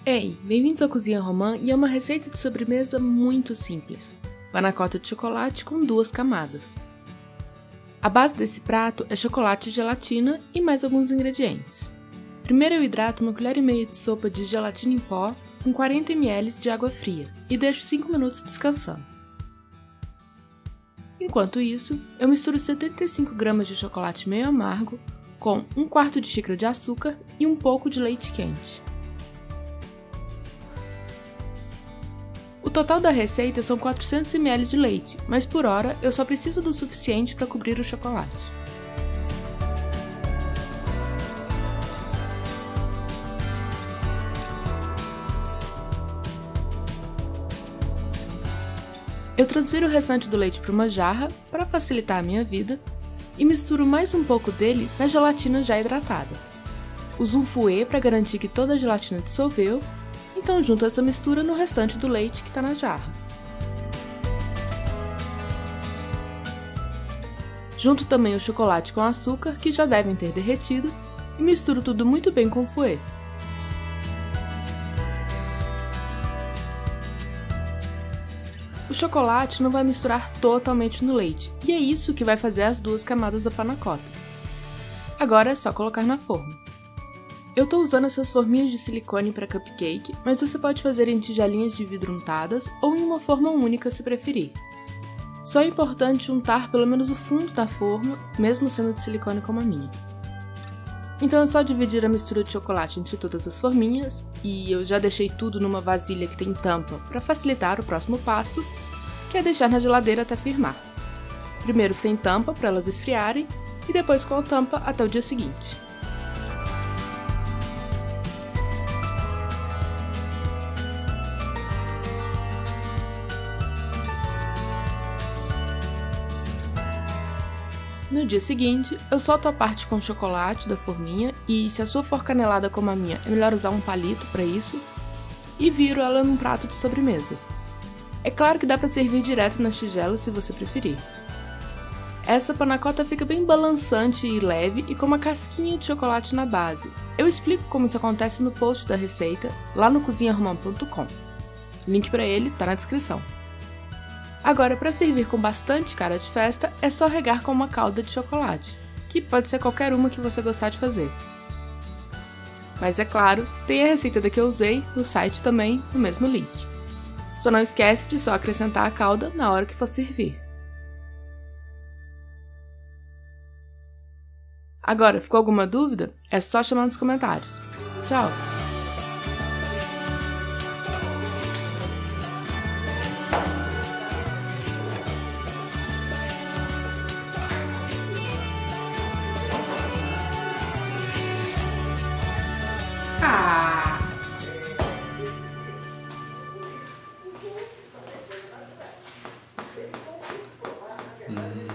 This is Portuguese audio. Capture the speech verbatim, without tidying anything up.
Ei, bem-vindos à Cozinha Romã e é uma receita de sobremesa muito simples. Panacota de chocolate com duas camadas. A base desse prato é chocolate e gelatina e mais alguns ingredientes. Primeiro eu hidrato uma colher e meia de sopa de gelatina em pó com quarenta mililitros de água fria e deixo cinco minutos descansando. Enquanto isso, eu misturo setenta e cinco gramas de chocolate meio amargo com um quarto de xícara de açúcar e um pouco de leite quente. O total da receita são quatrocentos mililitros de leite, mas por hora eu só preciso do suficiente para cobrir o chocolate. Eu transfiro o restante do leite para uma jarra para facilitar a minha vida e misturo mais um pouco dele na gelatina já hidratada. Uso um fouet para garantir que toda a gelatina dissolveu. Então junto essa mistura no restante do leite que está na jarra. Junto também o chocolate com açúcar, que já devem ter derretido, e misturo tudo muito bem com o fouet. O chocolate não vai misturar totalmente no leite, e é isso que vai fazer as duas camadas da panacota. Agora é só colocar na forma. Eu estou usando essas forminhas de silicone para cupcake, mas você pode fazer em tigelinhas de vidro untadas ou em uma forma única se preferir. Só é importante untar pelo menos o fundo da forma, mesmo sendo de silicone como a minha. Então é só dividir a mistura de chocolate entre todas as forminhas, e eu já deixei tudo numa vasilha que tem tampa para facilitar o próximo passo, que é deixar na geladeira até firmar. Primeiro sem tampa para elas esfriarem, e depois com a tampa até o dia seguinte. No dia seguinte, eu solto a parte com chocolate da forminha e, se a sua for canelada como a minha, é melhor usar um palito para isso, e viro ela num prato de sobremesa. É claro que dá para servir direto nas tigelas se você preferir. Essa panacota fica bem balançante e leve e com uma casquinha de chocolate na base. Eu explico como isso acontece no post da receita, lá no cozinha romã ponto com. O link para ele tá na descrição. Agora, para servir com bastante cara de festa, é só regar com uma calda de chocolate, que pode ser qualquer uma que você gostar de fazer. Mas é claro, tem a receita da que eu usei no site também, no mesmo link. Só não esquece de só acrescentar a calda na hora que for servir. Agora, ficou alguma dúvida? É só chamar nos comentários. Tchau! Ah! Hum.